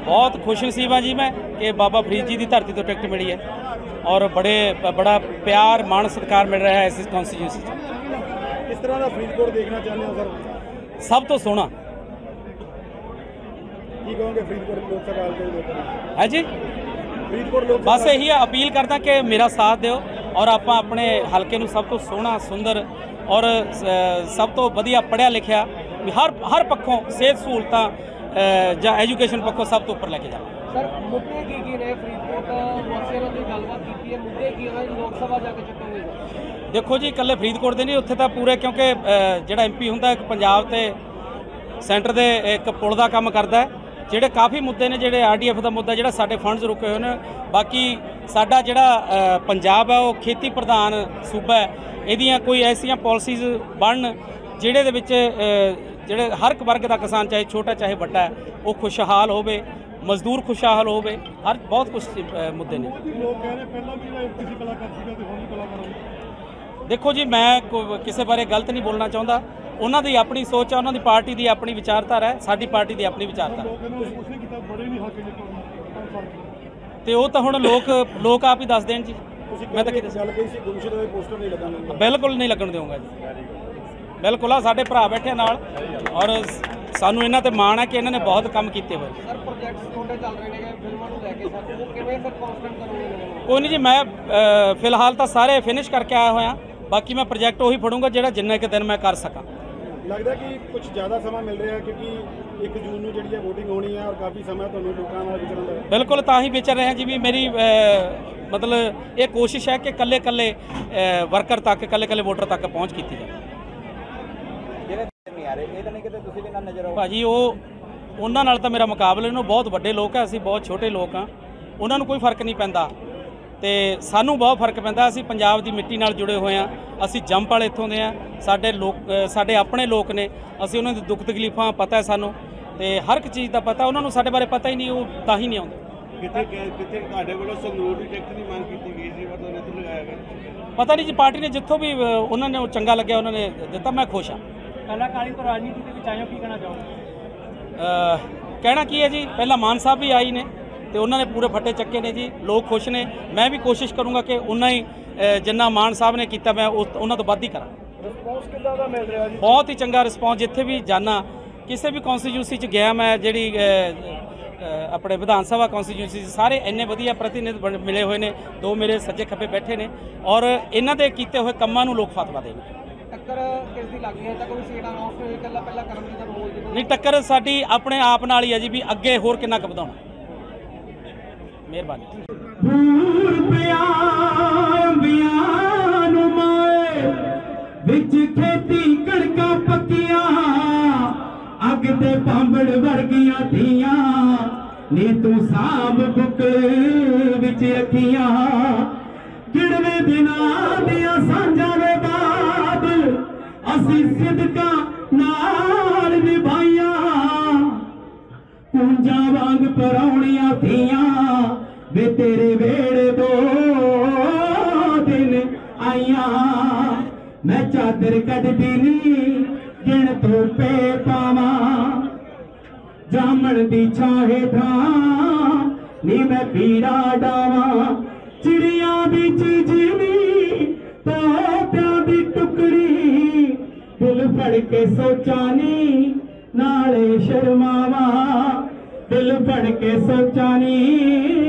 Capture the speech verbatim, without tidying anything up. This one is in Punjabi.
बहुत खुश नसीब हाँ जी मैं कि बाबा फरीद जी की धरती तो टिकट मिली है और बड़े बड़ा प्यार मान सत्कार मिल रहा है इस कॉन्स्टिट्यूंसी। किस तरह का फरीदकोट देखना चाहते हो सर? सब तो सोहना की कहोगे फरीदकोट लोक सभा हल्के है जी। फरीदकोट लोक बस यही अपील करदा कि मेरा साथ दिओ और आप अपने हल्के नूं सब तो सोहना सुंदर और सब तो वधिया पढ़िया लिखिया हर हर पक्षों सेहत सहूलतां ਜਾਂ ਐਜੂਕੇਸ਼ਨ ਪੱਖੋਂ ਸਭ ਤੋਂ ਉੱਪਰ ਲੈ ਕੇ ਜਾਵਾਂ। ਸਰ ਮੁੱਦੇ ਕੀ ਕੀ ਨੇ ਫਰੀਦਕੋਟ ਵਾਸੀਆਂ ਨਾਲ ਗੱਲਬਾਤ ਕੀਤੀ ਹੈ, ਮੁੱਦੇ ਕੀ ਨੇ ਲੋਕ ਸਭਾ ਜਾ ਕੇ ਚੁੱਕੋਗੇ? ਦੇਖੋ ਜੀ ਇਕੱਲੇ ਫਰੀਦਕੋਟ ਦੇ ਨਹੀਂ, ਉੱਥੇ ਤਾਂ ਪੂਰੇ ਕਿਉਂਕਿ ਜਿਹੜਾ ਐਮਪੀ ਹੁੰਦਾ ਇੱਕ ਪੰਜਾਬ ਤੇ ਸੈਂਟਰ ਦੇ ਇੱਕ ਪੁਲ ਦਾ ਕੰਮ ਕਰਦਾ ਹੈ। ਜਿਹੜੇ ਕਾਫੀ ਮੁੱਦੇ ਨੇ, ਜਿਹੜੇ ਆਰਡੀਐਫ ਦਾ ਮੁੱਦਾ ਜਿਹੜਾ ਸਾਡੇ ਫੰਡਸ ਰੁਕੇ ਹੋਏ ਨੇ, ਬਾਕੀ ਸਾਡਾ ਜਿਹੜਾ ਪੰਜਾਬ ਹੈ ਉਹ ਖੇਤੀ ਪ੍ਰਧਾਨ ਸੂਬਾ ਹੈ, ਇਹਦੀਆਂ ਕੋਈ ਐਸੀਆਂ ਪਾਲਿਸੀਜ਼ ਬਣਨ ਜਿਹੜੇ ਦੇ ਵਿੱਚ ਜਿਹੜੇ हर एक वर्ग का किसान चाहे छोटा चाहे बड़ा है वो खुशहाल होवे, मजदूर खुशहाल होवे, हर बहुत कुछ मुद्दे ने। देखो जी मैं किसी बारे गलत नहीं बोलना चाहता, उन्होंने अपनी सोच है, उन्होंने पार्टी की अपनी विचारधारा है, साडी पार्टी की अपनी विचारधारा तो वो तो हुण लोग लोग आप ही दस देन जी। मैं तो बिल्कुल नहीं लगन दूंगा जी, बिल्कुल आ साडे भरा बैठे नाल और सानू इन्हां ते माण है कि इन्हां ने बहुत काम कीते हुए। सर प्रोजेक्ट्स छोटे चल रहे हैं फिल्मां नूं लैके सर वो किवें फिर कॉन्स्टेंट करोगे? कोई नहीं जी, मैं फिलहाल तो सारे फिनिश करके आया होया, बाकी मैं प्रोजेक्ट उही फड़ूंगा जिहड़ा जिन्ने के दिन मैं कर सकां। लगता कि कुछ ज़्यादा समा मिल रहा है क्योंकि एक जून नूं जिहड़ी वोटिंग होनी है और काफ़ी समय तुहानूं लोकां नाल विचरण दा। बिल्कुल तां ही विचर रहे हैं जी, भी मेरी मतलब ये कोशिश है कि कल्ले कल्ले वर्कर तक कल्ले कल्ले वोटर तक पहुँच की जाए। भाजी वो उन्हां नाल तां मेरा मुकाबले ਨੂੰ बहुत ਵੱਡੇ ਲੋਕ ਹੈ, ਅਸੀਂ बहुत छोटे लोग हाँ, ਉਹਨਾਂ ਨੂੰ कोई फर्क नहीं पैंदा ਤੇ ਸਾਨੂੰ बहुत फर्क पैंदा। ਅਸੀਂ ਪੰਜਾਬ ਦੀ ਮਿੱਟੀ ਨਾਲ ਜੁੜੇ ਹੋਏ ਹਾਂ, ਅਸੀਂ ਜੰਪ ਵਾਲੇ ਇੱਥੋਂ ਦੇ ਹਾਂ, ਸਾਡੇ ਲੋਕ ਸਾਡੇ ਆਪਣੇ ਲੋਕ ਨੇ, ਅਸੀਂ ਉਹਨਾਂ ਦੀ ਦੁੱਖ ਤਕਲੀਫਾਂ ਪਤਾ ਹੈ ਸਾਨੂੰ ਤੇ ਹਰ ਇੱਕ ਚੀਜ਼ ਦਾ ਪਤਾ, ਉਹਨਾਂ ਨੂੰ ਸਾਡੇ ਬਾਰੇ ਪਤਾ ਹੀ ਨਹੀਂ, ਉਹ ਤਾਂ ਹੀ ਨਹੀਂ ਆਉਂਦੇ। ਕਿਤੇ ਕਿਤੇ ਤੁਹਾਡੇ ਵੱਲੋਂ ਸੰਗਰੂਰ ਦੀ ਟਿਕਟ ਦੀ ਮੰਗ ਕੀਤੀ ਗਈ ਸੀ ਪਰ ਉਹਨੇ ਤੋਂ ਲਗਾਇਆ ਗਿਆ ਪਤਾ ਨਹੀਂ ਜੀ, ਪਾਰਟੀ ਨੇ ਜਿੱਥੋਂ ਵੀ ਉਹਨਾਂ ਨੇ ਉਹ ਚੰਗਾ ਲੱਗਿਆ ਉਹਨਾਂ ਨੇ ਦਿੱਤਾ, ਮੈਂ ਖੁਸ਼ ਹਾਂ। ਕਲਾਕਾਰੀ ਤੋਂ ਰਾਜਨੀਤੀ ਦੇ ਵਿੱਚ ਆਇਓ, ਕੀ ਕਹਿਣਾ ਚਾਹੋਗੇ? ਕਹਿਣਾ ਕੀ ਹੈ ਜੀ, ਪਹਿਲਾਂ ਮਾਨ ਸਾਹਿਬ ਵੀ ਆਈ ਨੇ ਤੇ ਉਹਨਾਂ ਨੇ ਪੂਰੇ ਫੱਟੇ ਚੱਕੇ ਨੇ ਜੀ, ਲੋਕ ਖੁਸ਼ ਨੇ, ਮੈਂ ਵੀ ਕੋਸ਼ਿਸ਼ ਕਰੂੰਗਾ ਕਿ ਉਨਾ ਹੀ ਜਿੰਨਾ ਮਾਨ ਸਾਹਿਬ ਨੇ ਕੀਤਾ ਮੈਂ ਉਹਨਾਂ ਤੋਂ ਵੱਧ ਹੀ ਕਰਾਂ। ਰਿਸਪੌਂਸ ਕਿੱਦਾਂ ਦਾ ਮਿਲ ਰਿਹਾ ਜੀ? ਬਹੁਤ ਹੀ ਚੰਗਾ ਰਿਸਪੌਂਸ, ਜਿੱਥੇ ਵੀ ਜਾਣਾ ਕਿਸੇ ਵੀ ਕੌਂਸਟੀਟਿਊਂਸੀ 'ਚ ਗਿਆ ਮੈਂ, ਜਿਹੜੀ ਆਪਣੇ ਵਿਧਾਨ ਸਭਾ ਕੌਂਸਟੀਟਿਊਂਸੀ ਸਾਰੇ ਇੰਨੇ ਵਧੀਆ ਪ੍ਰਤੀਨਿਧ ਮਿਲੇ ਹੋਏ ਨੇ, ਦੋ ਮੇਰੇ ਸੱਜੇ ਖੱਬੇ ਬੈਠੇ ਨੇ ਔਰ ਇਹਨਾਂ ਦੇ ਕੀਤੇ ਹੋਏ ਕੰਮਾਂ ਨੂੰ ਲੋਕ ਫਤਵਾ ਦੇਣਗੇ। ਟੱਕਰ ਕਿਸ ਦੀ ਲੱਗਦੀ ਹੈ ਤਾਂ ਕੋਈ ਸੀਟ ਅਨਾਉਂਸ ਹੋਈ ਇਕੱਲਾ ਪਹਿਲਾਂ ਕਰਮਜੀਤ ਦਾ ਬੋਲ ਦਿੱਤਾ? ਨਹੀਂ, ਟੱਕਰ ਸਾਡੀ ਆਪਣੇ ਆਪ ਨਾਲ ਹੀ ਹੈ ਜੀ, ਵੀ ਅੱਗੇ ਹੋਰ ਕਿੰਨਾ ਕੁ ਵਧਾਉਣਾ। ਮਿਹਰਬਾਨੀ। ਵਿੱਚ ਖੇਤੀ ਕਣਕਾਂ ਪੱਕੀਆਂ, ਅੱਗ ਤੇ ਪਾਂਬੜ ਵਰਗੀਆਂ ਧੀਆਂ ਨੀ ਤੂੰ ਸਾਂਭ ਬੁੱਕਲ ਵਿੱਚ ਅੱਖੀਆਂ, ਕਿੜਵੇਂ ਦਿਨਾਂ ਦੀਆਂ ਸਾਂਝਾਂ ਦੇ ਬਾਅਦ ਅਸੀਂ ਸਿਦਕਾਂ ਨਾਲ ਨਿਭਾਈਆਂ, ਕੁੰਜਾਂ ਵਾਂਗ ਪਰਾਉਣੀਆਂ ਧੀਆਂ ਵੇ ਤੇਰੇ ਵੇੜੇ ਦੋ ਦਿਨ ਆਈਆਂ, मैं चादर कढ़दी नी गिण धोपे पावां, जामन दी छां हेठां नी मैं पीड़ा डावां, चिड़िया बिच जिमी तोत्यां दी टुकड़ी, दिल फड़ के सोचा नी नाले शर्मावां, दिल फड़ के सोचा नी